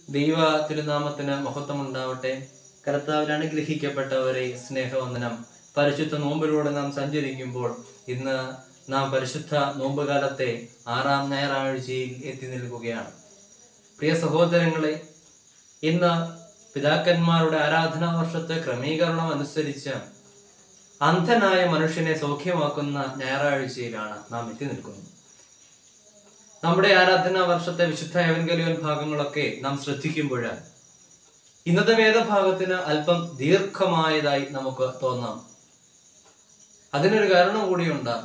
ദൈവ തിരുനാമത്തിന് മഹത്വം ഉണ്ടാവട്ടെ. കർത്താവിൽ അനുഗ്രഹിക്കപ്പെട്ടവരെ, സ്നേഹവന്ദനം. പരിശുദ്ധ നോമ്പിലൂടെ നാം സഞ്ചരിക്കുമ്പോൾ ഇന്ന് നാം പരിശുദ്ധ നോമ്പുകാലത്തെ 6ാം ഞായറാഴ്ചയിൽ എത്തി നിൽക്കുകയാണ്. പ്രിയ സഹോദരങ്ങളെ, ഇന്ന് പിതാക്കന്മാരുടെ ആരാധനാ വർഷത്തെ ക്രമീകരണം അനുസരിച്ച് അന്ധനായ മനുഷ്യനെ സൗഖ്യമാക്കുന്ന ഞായറാഴ്ചയിലാണ് നാം എത്തി നിൽക്കുന്നത്. നമ്മുടെ ആരാധനാ വർഷത്തെ വിശുദ്ധ എവൻഗലിയോൻ ഭാഗങ്ങളൊക്കെ നാം ശ്രദ്ധിക്കുമ്പോൾ ഇന്നത്തെ വേദഭാഗത്തിന് അല്പം ദീർഘമായതായി നമുക്ക് തോന്നാം. അതിനൊരു കാരണം കൂടിയുണ്ട്.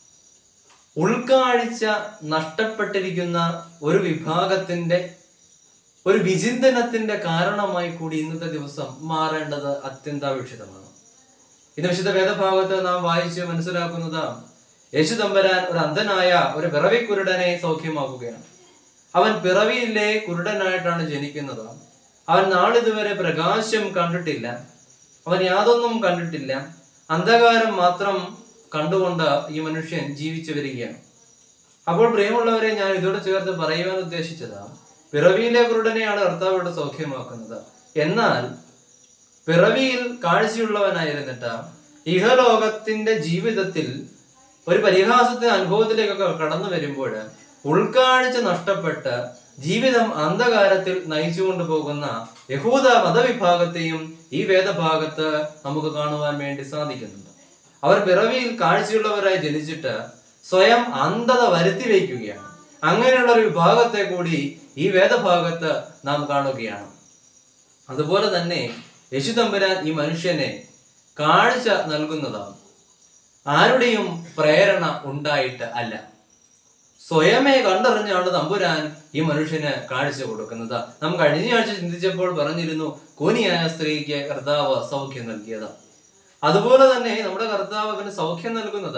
ഉൾക്കാഴ്ച നഷ്ടപ്പെട്ടിരിക്കുന്ന ഒരു വിഭാഗത്തിന്റെ ഒരു വിചിന്തനത്തിന്റെ കാരണമായി കൂടി ഇന്നത്തെ ദിവസം മാറേണ്ടത് അത്യന്താപേക്ഷിതമാണ്. ഇന്ന് വിശുദ്ധ വേദഭാഗത്ത് നാം വായിച്ച് മനസ്സിലാക്കുന്നത് യേശു തമ്പുരാൻ ഒരു അന്ധനായ ഒരു പിറവി കുരുടനെ സൗഖ്യമാക്കുകയാണ്. അവൻ പിറവിയിലെ കുരുടനായിട്ടാണ് ജനിക്കുന്നത്. അവൻ നാളിതുവരെ പ്രകാശം കണ്ടിട്ടില്ല. അവൻ യാതൊന്നും കണ്ടിട്ടില്ല. അന്ധകാരം മാത്രം കണ്ടുകൊണ്ട് ഈ മനുഷ്യൻ ജീവിച്ചു വരികയാണ്. അപ്പോൾ പ്രിയമുള്ളവരെ, ഞാൻ ഇതോടെ ചേർത്ത് പറയുവാൻ ഉദ്ദേശിച്ചത്, പിറവിയിലെ കുരുടനെയാണ് കർത്താവ് ഇവിടെ സൗഖ്യമാക്കുന്നത്. എന്നാൽ പിറവിയിൽ കാഴ്ചയുള്ളവനായിരുന്നിട്ട് ഇഹലോകത്തിന്റെ ജീവിതത്തിൽ ഒരു പരിഹാസത്തിന്റെ അനുഭവത്തിലേക്കൊക്കെ കടന്നു വരുമ്പോൾ ഉൾക്കാഴ്ച നഷ്ടപ്പെട്ട് ജീവിതം അന്ധകാരത്തിൽ നയിച്ചുകൊണ്ടു പോകുന്ന യഹൂദ മതവിഭാഗത്തെയും ഈ വേദഭാഗത്ത് നമുക്ക് കാണുവാൻ വേണ്ടി സാധിക്കുന്നുണ്ട്. അവർ പിറവിയിൽ കാഴ്ചയുള്ളവരായി ജനിച്ചിട്ട് സ്വയം അന്ധത വരുത്തി വയ്ക്കുകയാണ്. അങ്ങനെയുള്ള ഒരു വിഭാഗത്തെ കൂടി ഈ വേദഭാഗത്ത് നാം കാണുകയാണ്. അതുപോലെ തന്നെ യേശു തമ്പുരാൻ ഈ മനുഷ്യനെ കാഴ്ച നൽകുന്നതാണ്. ആരുടെയും പ്രേരണ ഉണ്ടായിട്ട് അല്ല, സ്വയമേ കണ്ടറിഞ്ഞാണ് തമ്പുരാൻ ഈ മനുഷ്യന് കാഴ്ച കൊടുക്കുന്നത്. നാം കഴിഞ്ഞ ആഴ്ച ചിന്തിച്ചപ്പോൾ പറഞ്ഞിരുന്നു, കൂനിയായ സ്ത്രീക്ക് കർത്താവ് സൗഖ്യം നൽകിയത്. അതുപോലെ തന്നെ നമ്മുടെ കർത്താവ് അവന് സൗഖ്യം നൽകുന്നത്,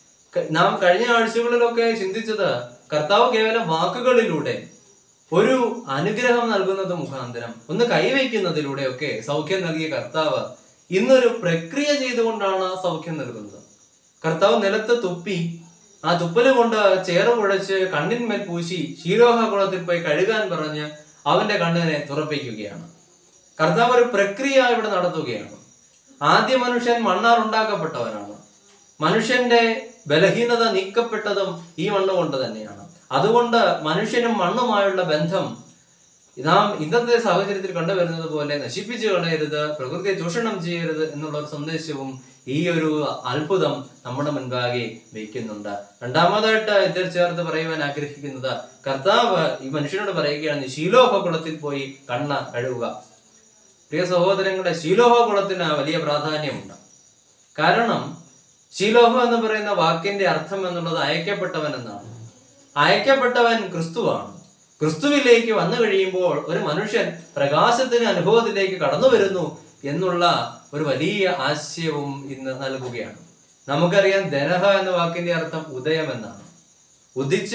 നാം കഴിഞ്ഞ ആഴ്ചകളിലൊക്കെ ചിന്തിച്ചത്, കർത്താവ് കേവലം വാക്കുകളിലൂടെ ഒരു അനുഗ്രഹം നൽകുന്നത് മുഖാന്തരം ഒന്ന് കൈവയ്ക്കുന്നതിലൂടെ ഒക്കെ സൗഖ്യം നൽകിയ കർത്താവ് ഇന്നൊരു പ്രക്രിയ ചെയ്തുകൊണ്ടാണ് സൗഖ്യം നൽകുന്നത്. കർത്താവ് നിലത്ത് തുപ്പി ആ തുപ്പല് കൊണ്ട് ചേറ് കുഴച്ച് കണ്ണിന്മേൽ പൂശി ശീലോഹ കുളത്തിൽ പോയി കഴുകാൻ പറഞ്ഞ് അവന്റെ കണ്ണിനെ തുറപ്പിക്കുകയാണ്. കർത്താവ് ഒരു പ്രക്രിയ ഇവിടെ നടത്തുകയാണ്. ആദ്യ മനുഷ്യൻ മണ്ണാൽ ഉണ്ടാക്കപ്പെട്ടവനാണ്. മനുഷ്യന്റെ ബലഹീനത നീക്കപ്പെട്ടതും ഈ മണ്ണ് കൊണ്ട് തന്നെയാണ്. അതുകൊണ്ട് മനുഷ്യനും മണ്ണുമായുള്ള ബന്ധം നാം ഇന്നത്തെ സാഹചര്യത്തിൽ കണ്ടുവരുന്നത് പോലെ നശിപ്പിച്ചു കളയരുത്, പ്രകൃതിയെ ചൂഷണം ചെയ്യരുത് എന്നുള്ള ഒരു സന്ദേശവും ഈ ഒരു അത്ഭുതം നമ്മുടെ മുൻപാകെ വയ്ക്കുന്നുണ്ട്. രണ്ടാമതായിട്ട് ഇതിൽ ചേർത്ത് പറയുവാൻ ആഗ്രഹിക്കുന്നത്, കർത്താവ് ഈ മനുഷ്യനോട് പറയുകയാണ്, ശീലോഹ കുളത്തിൽ പോയി കണ്ണ് കഴുകുക. പ്രിയ സഹോദരങ്ങളുടെ, ശീലോഹ കുളത്തിന് വലിയ പ്രാധാന്യമുണ്ട്. കാരണം ശീലോഹ എന്ന് പറയുന്ന വാക്കിന്റെ അർത്ഥം എന്നുള്ളത് അയക്കപ്പെട്ടവൻ എന്നാണ്. അയക്കപ്പെട്ടവൻ ക്രിസ്തുവാണ്. ക്രിസ്തുവിലേക്ക് വന്നു കഴിയുമ്പോൾ ഒരു മനുഷ്യൻ പ്രകാശത്തിന്റെ അനുഭവത്തിലേക്ക് കടന്നു വരുന്നു എന്നുള്ള ഒരു വലിയ ആശയവും ഇന്ന് നൽകുകയാണ്. നമുക്കറിയാം, ദനഹ എന്ന വാക്കിന്റെ അർത്ഥം ഉദയം എന്നാണ്. ഉദിച്ച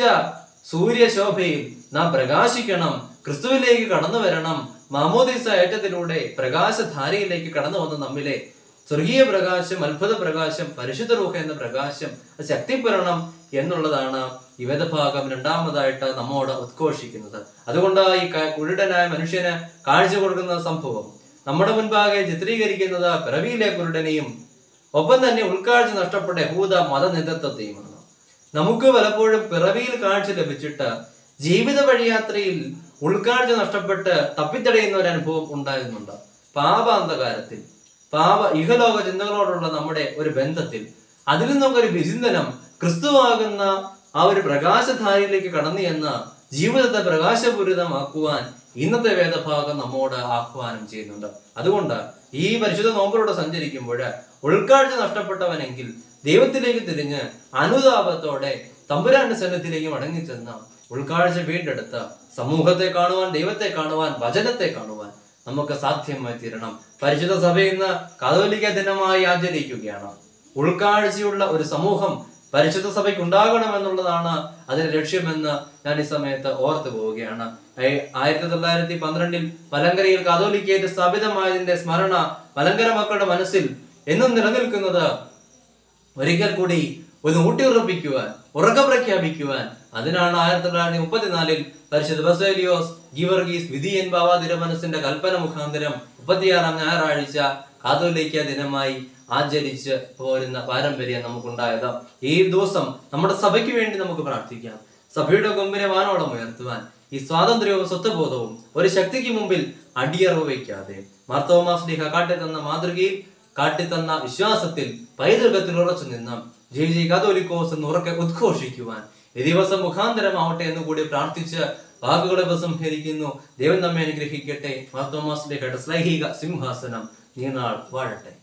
സൂര്യശോഭയിൽ നാം പ്രകാശിക്കണം, ക്രിസ്തുവിലേക്ക് കടന്നു വരണം. മാമോദീസ ഏറ്റത്തിലൂടെ പ്രകാശധാരയിലേക്ക് കടന്നു വന്ന നമ്മിലെ സ്വർഗീയ പ്രകാശം, അത്ഭുത പ്രകാശം, പരിശുദ്ധ റൂഹ എന്ന പ്രകാശം ശക്തിപ്പെടണം എന്നുള്ളതാണ് ഈ വേദഭാഗം രണ്ടാമതായിട്ട് നമ്മോട് ഉദ്ഘോഷിക്കുന്നത്. അതുകൊണ്ട് ഈ കുരുടനായ മനുഷ്യന് കാഴ്ച കൊടുക്കുന്ന സംഭവം നമ്മുടെ മുൻപാകെ ചിത്രീകരിക്കുന്നത് പിറവിയിലെ കുരുടനെയും ഒപ്പം തന്നെ ഉൾക്കാഴ്ച നഷ്ടപ്പെട്ട യഹൂദ മത നേതൃത്വത്തെയുമാണ്. നമുക്ക് പലപ്പോഴും പിറവിയിൽ കാഴ്ച ലഭിച്ചിട്ട് ജീവിത വഴിയാത്രയിൽ ഉൾക്കാഴ്ച നഷ്ടപ്പെട്ട് തപ്പിത്തടയുന്ന ഒരു അനുഭവം ഉണ്ടായിരുന്നുണ്ട്. പാപാന്തകാരത്തിൽ, ഇഹലോക ചിന്തകളോടുള്ള നമ്മുടെ ഒരു ബന്ധത്തിൽ അതിൽ നിന്നൊക്കെ ഒരു വിചിന്തനം ക്രിസ്തുവാകുന്ന ആ ഒരു പ്രകാശധാരയിലേക്ക് കടന്നു എന്ന് ജീവിതത്തെ പ്രകാശപൂരിതമാക്കുവാൻ ഇന്നത്തെ വേദഭാഗം നമ്മോട് ആഹ്വാനം ചെയ്യുന്നുണ്ട്. അതുകൊണ്ട് ഈ പരിശുദ്ധ നോമ്പിലൂടെ സഞ്ചരിക്കുമ്പോൾ ഉൾക്കാഴ്ച നഷ്ടപ്പെട്ടവനെങ്കിൽ ദൈവത്തിലേക്ക് തിരിഞ്ഞ് അനുതാപത്തോടെ തമ്പുരാന്റെ സന്നിധിയിലേക്ക് മടങ്ങിച്ചെന്ന ഉൾക്കാഴ്ച വീണ്ടെടുത്ത് സമൂഹത്തെ കാണുവാൻ, ദൈവത്തെ കാണുവാൻ, വചനത്തെ കാണുവാൻ നമുക്ക് സാധ്യമായി തീരണം. പരിശുദ്ധ സഭ ഇന്ന് കാതോലിക്ക ദിനമായി ആചരിക്കുകയാണ്. ഉൾക്കാഴ്ചയുള്ള ഒരു സമൂഹം പരിശുദ്ധ സഭയ്ക്ക് ഉണ്ടാകണമെന്നുള്ളതാണ് അതിന്റെ ലക്ഷ്യമെന്ന് ഞാൻ ഈ സമയത്ത് ഓർത്തു പോവുകയാണ്. 1912 മലങ്കരയിൽ കാതോലിക്കയായിട്ട് സ്ഥാപിതമായതിന്റെ സ്മരണ മലങ്കര മക്കളുടെ മനസ്സിൽ എന്നും നിലനിൽക്കുന്നത് ഒരിക്കൽ കൂടി ഒന്ന് ഊട്ടിയുറപ്പിക്കുവാൻ, ഉറക്കെ പ്രഖ്യാപിക്കുവാൻ. അതിനാണ് 1934 പരിശുദ്ധ ബസേലിയോസ് ഗീവർഗീസ് വിധിയൻ ബാവ തിരുമനസിന്റെ കൽപ്പന മുഖാന്തരം 36-ാം ഞായറാഴ്ച കാതോലിക്ക ദിനമായി ആചരിച്ച് പോരുന്ന പാരമ്പര്യം നമുക്കുണ്ടായത്. ഈ ദിവസം നമ്മുടെ സഭയ്ക്ക് വേണ്ടി നമുക്ക് പ്രാർത്ഥിക്കാം. സഭയുടെ കൊമ്പിനെ വാനോളം ഉയർത്തുവാൻ ഈ സ്വാതന്ത്ര്യവും സ്വത്വബോധവും ഒരു ശക്തിക്ക് മുമ്പിൽ അടിയറവ് വയ്ക്കാതെ മാർത്തോമാ ശ്ലീഹ കാട്ടിത്തന്ന മാതൃകയിൽ കാട്ടിത്തന്ന വിശ്വാസത്തിൽ പൈതൃകത്തിൽ ഉറച്ചു നിന്ന് ജയ് ജയ് കാതോലിക്കോസ് എന്ന് ഉറക്കെ ഉദ്ഘോഷിക്കുവാൻ ഈ ദിവസം മുഖാന്തരമാവട്ടെ എന്ന് കൂടി പ്രാർത്ഥിച്ച് വാക്കുകളെ ഉപസംഹരിക്കുന്നു. ദൈവം നമ്മെ അനുഗ്രഹിക്കട്ടെ. മാർത്തോമാ ശ്ലീഹയുടെ ശ്ലൈഹിക സിംഹാസനം നീനാൾ വാഴട്ടെ.